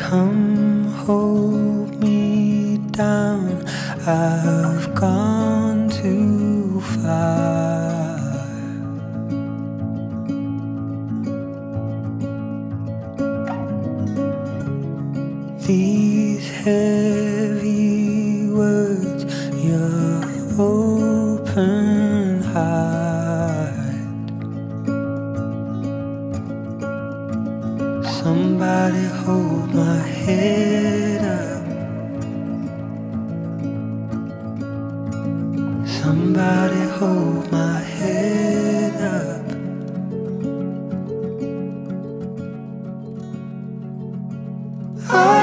Come hold me down, I've gone too far. These heavy words, your open heart. Somebody hold my head up. Somebody hold my head up. I